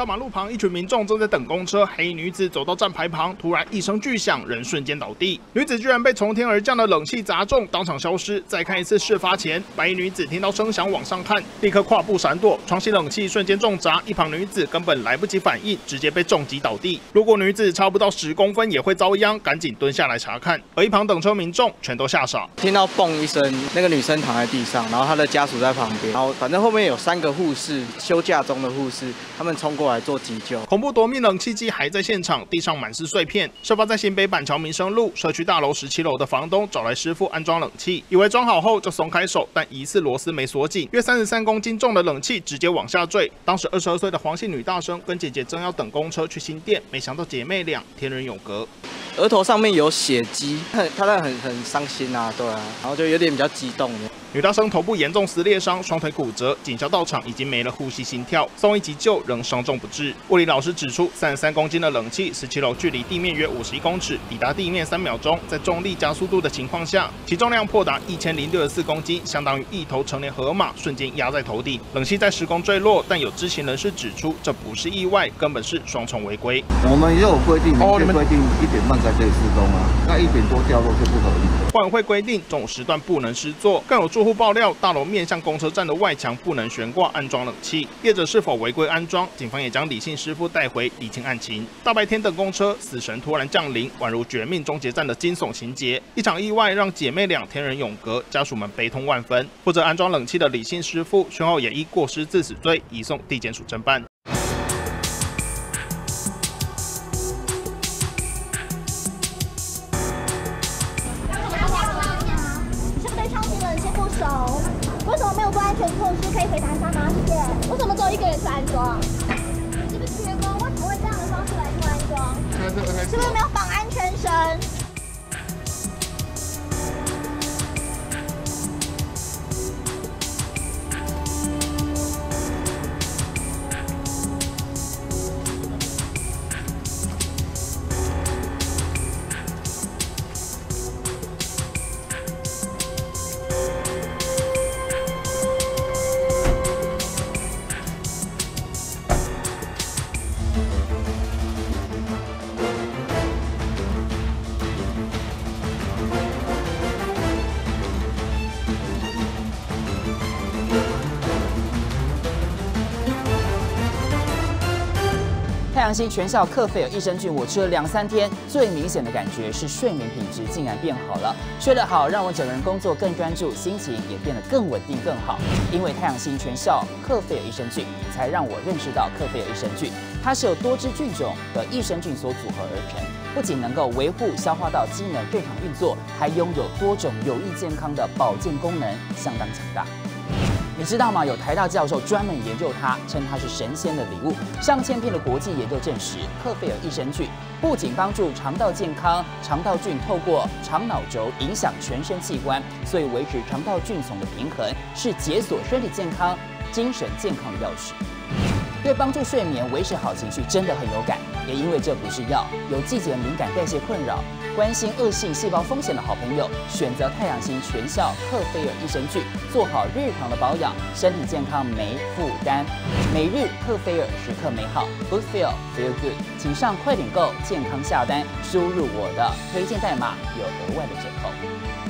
大马路旁，一群民众正在等公车，黑衣女子走到站牌旁，突然一声巨响，人瞬间倒地。女子居然被从天而降的冷气砸中，当场消失。再看一次事发前，白衣女子听到声响往上看，立刻跨步闪躲，窗隙冷气瞬间中砸，一旁女子根本来不及反应，直接被重击倒地。如果女子差不到10公分也会遭殃，赶紧蹲下来查看。而一旁等车民众全都吓傻， 听到嘣一声，那个女生躺在地上，然后她的家属在旁边，然后反正后面有3个护士，休假中的护士，他们冲过来做急救。 恐怖夺命冷气机还在现场，地上满是碎片。事发在新北板桥民生路社区大楼17楼的房东找来师傅安装冷气，以为装好后就松开手，但疑似螺丝没锁紧，约33公斤重的冷气直接往下坠。当时22岁的黄姓女大生跟姐姐正要等公车去新店，没想到姐妹俩天人永隔。 额头上面有血迹，她很伤心啊，对啊，然后就有点比较激动。 女大生头部严重撕裂伤，双腿骨折，警消到场已经没了呼吸心跳，送医急救仍伤重不治。物理老师指出，33公斤的冷气，17楼距离地面约51公尺，抵达地面3秒钟，在重力加速度的情况下，其重量颇达1064公斤，相当于1头成年河马瞬间压在头顶。冷气在施工坠落，但有知情人士指出，这不是意外，根本是双重违规。 我们也有规定，明确规定1点半才可以施工啊，那1点多掉落是不合理的。 管委会规定，中午时段不能施作，更有住户爆料，大楼面向公车站的外墙不能悬挂安装冷气，业者是否违规安装，警方也将李姓师傅带回厘清案情。大白天等公车，死神突然降临，宛如绝命终结战的惊悚情节。一场意外让姐妹俩天人永隔，家属们悲痛万分。负责安装冷气的李姓师傅，宣后也依过失致死罪移送地检署侦办。 为什么没有做安全措施？可以回答一下吗？谢谢。为什么只有1个人去安装？是不是员工？为什么会这样的方式来做安装？是不是没有绑安全绳？ 太阳星全效克菲尔益生菌，我吃了2、3天，最明显的感觉是睡眠品质竟然变好了。睡得好，让我整个人工作更专注，心情也变得更稳定、更好。因为太阳星全效克菲尔益生菌，才让我认识到克菲尔益生菌，它是由多支菌种的益生菌所组合而成，不仅能够维护消化道机能正常运作，还拥有多种有益健康的保健功能，相当强大。你知道吗？有台大教授专门研究它，称它是神仙的礼物。上千篇的国际研究证实，克菲尔益生菌不仅帮助肠道健康，肠道菌透过肠脑轴影响全身器官，所以维持肠道菌丛的平衡是解锁身体健康、精神健康的钥匙。对帮助睡眠、维持好情绪真的很有感。也因为这不是药，有季节敏感、代谢困扰、关心恶性细胞风险的好朋友，选择太阳星全效克菲尔益生菌，做好日常的保养，身体健康没负担。每日克菲尔，时刻美好 ，Good Feel Feel Good， 请上快点购健康下单，输入我的推荐代码，有额外的折扣。